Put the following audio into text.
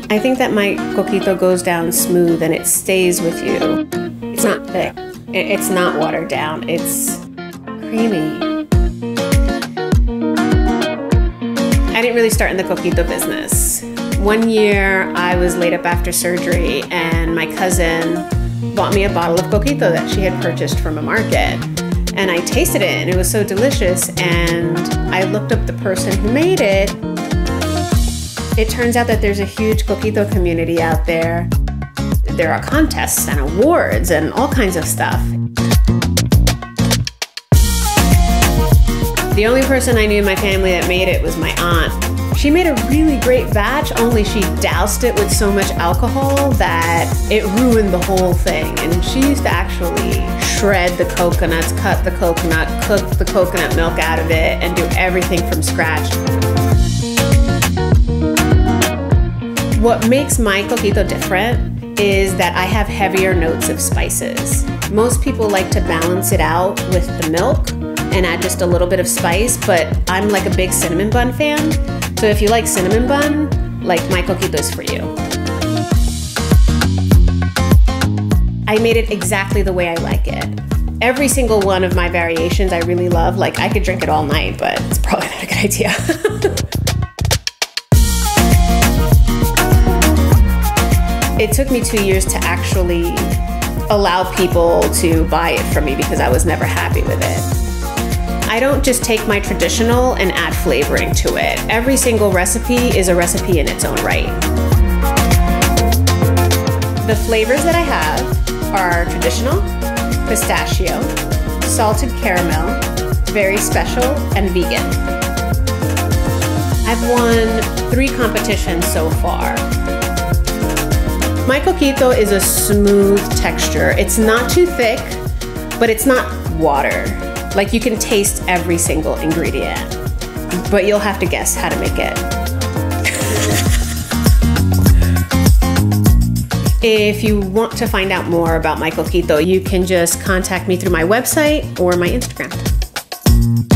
I think that my coquito goes down smooth and it stays with you. It's not thick. It's not watered down. It's creamy. I didn't really start in the coquito business. One year I was laid up after surgery and my cousin bought me a bottle of coquito that she had purchased from a market. And I tasted it and it was so delicious, and I looked up the person who made it. It turns out that there's a huge coquito community out there. There are contests and awards and all kinds of stuff. The only person I knew in my family that made it was my aunt. She made a really great batch, only she doused it with so much alcohol that it ruined the whole thing. And she used to actually shred the coconuts, cut the coconut, cook the coconut milk out of it, and do everything from scratch. What makes my coquito different is that I have heavier notes of spices. Most people like to balance it out with the milk and add just a little bit of spice, but I'm like a big cinnamon bun fan. So if you like cinnamon bun, like my coquito is for you. I made it exactly the way I like it. Every single one of my variations I really love. Like, I could drink it all night, but it's probably not a good idea. It took me 2 years to actually allow people to buy it from me because I was never happy with it. I don't just take my traditional and add flavoring to it. Every single recipe is a recipe in its own right. The flavors that I have are traditional, pistachio, salted caramel, very special, and vegan. I've won 3 competitions so far. My coquito is a smooth texture. It's not too thick, but it's not water. Like, you can taste every single ingredient, but you'll have to guess how to make it. If you want to find out more about my coquito, you can just contact me through my website or my Instagram.